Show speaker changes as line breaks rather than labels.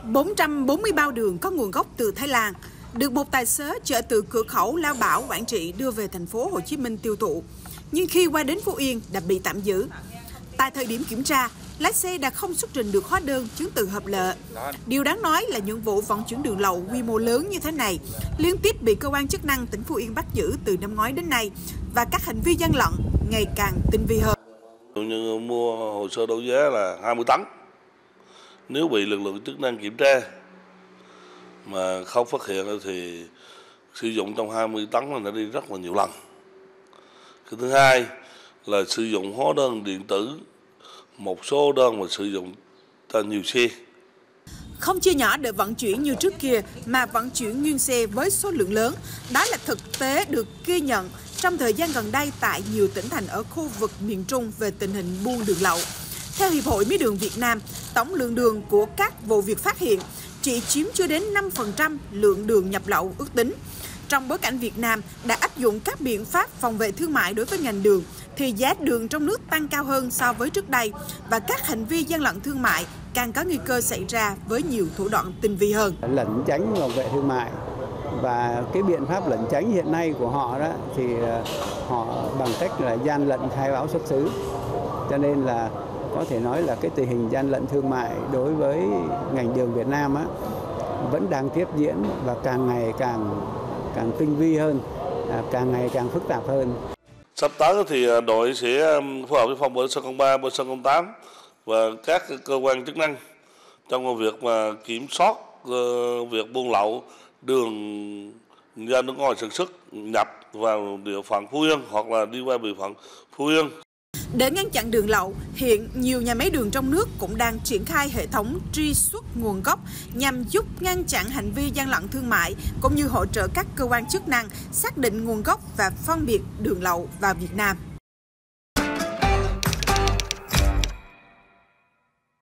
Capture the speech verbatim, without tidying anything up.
bốn trăm bốn mươi bao đường có nguồn gốc từ Thái Lan được một tài xế chở từ cửa khẩu Lao Bảo, Quảng Trị đưa về thành phố Hồ Chí Minh tiêu thụ. Nhưng khi qua đến Phú Yên đã bị tạm giữ. Tại thời điểm kiểm tra, lái xe đã không xuất trình được hóa đơn chứng từ hợp lệ. Điều đáng nói là những vụ vận chuyển đường lậu quy mô lớn như thế này liên tiếp bị cơ quan chức năng tỉnh Phú Yên bắt giữ từ năm ngoái đến nay và các hành vi gian lận ngày càng tinh vi hơn.
Như mua hồ sơ đấu giá là hai mươi tấn. Nếu bị lực lượng chức năng kiểm tra mà không phát hiện thì sử dụng trong hai mươi tấn là đã đi rất là nhiều lần. Cái thứ hai là sử dụng hóa đơn điện tử, một số đơn mà sử dụng nhiều xe.
Không chia nhỏ để vận chuyển như trước kia mà vận chuyển nguyên xe với số lượng lớn. Đó là thực tế được ghi nhận trong thời gian gần đây tại nhiều tỉnh thành ở khu vực miền Trung về tình hình buôn đường lậu. Theo Hiệp hội Mía đường Việt Nam, tổng lượng đường của các vụ việc phát hiện chỉ chiếm chưa đến năm phần trăm lượng đường nhập lậu ước tính. Trong bối cảnh Việt Nam đã áp dụng các biện pháp phòng vệ thương mại đối với ngành đường, thì giá đường trong nước tăng cao hơn so với trước đây và các hành vi gian lận thương mại càng có nguy cơ xảy ra với nhiều thủ đoạn tinh vi hơn.
Lẩn tránh phòng vệ thương mại và cái biện pháp lẩn tránh hiện nay của họ đó thì họ bằng cách là gian lận khai báo xuất xứ, cho nên là có thể nói là cái tình hình gian lận thương mại đối với ngành đường Việt Nam á, vẫn đang tiếp diễn và càng ngày càng càng tinh vi hơn, càng ngày càng phức tạp hơn.
Sắp tới thì đội sẽ phối hợp với phòng bờ sông ba, bờ sông tám và các cơ quan chức năng trong việc mà kiểm soát việc buôn lậu đường ra nước ngoài sản xuất nhập vào địa phận Phú Yên hoặc là đi qua địa phận Phú Yên.
Để ngăn chặn đường lậu, hiện nhiều nhà máy đường trong nước cũng đang triển khai hệ thống truy xuất nguồn gốc nhằm giúp ngăn chặn hành vi gian lận thương mại cũng như hỗ trợ các cơ quan chức năng xác định nguồn gốc và phân biệt đường lậu vào Việt Nam.